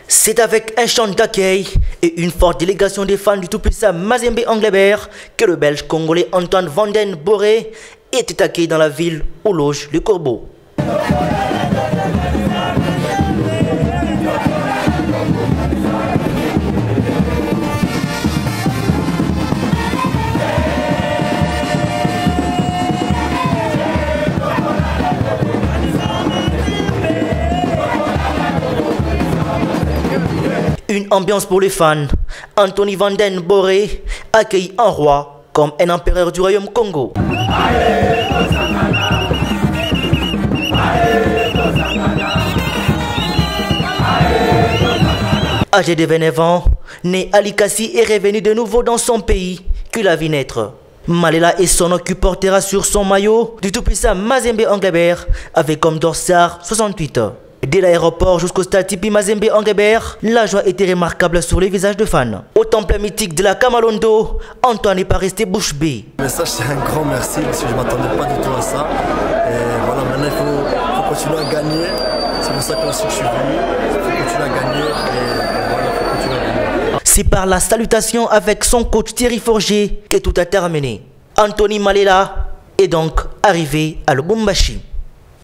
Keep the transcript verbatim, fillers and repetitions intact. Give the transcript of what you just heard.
C'est avec un chant d'accueil et une forte délégation des fans du tout-puissant Mazembe Anglebert que le Belge congolais Antoine van den Borre était accueilli dans la ville où loge le Corbeau. Une ambiance pour les fans. Anthony van den Borre accueilli en roi comme un empereur du royaume Congo. Âgé de vingt-neuf ans, né Ali Kassi est revenu de nouveau dans son pays qu'il a vu naître. Malela et son hockey portera sur son maillot du tout-puissant Mazembe Anglebert avec comme dorsard soixante-huit. Dès l'aéroport jusqu'au stade Tipi Mazembe Anglebert, la joie était remarquable sur les visages de fans. Au temple mythique de la Kamalondo, Antoine n'est pas resté bouche bée. Le message, c'est un grand merci parce que je ne m'attendais pas du tout à ça. Et voilà, maintenant il faut, faut continuer à gagner. C'est pour ça que je suis venu. Il faut continuer à gagner et voilà, il faut continuer à gagner. C'est par la salutation avec son coach Thierry Forger que tout a terminé. Anthony Malela est donc arrivé à Lubumbashi.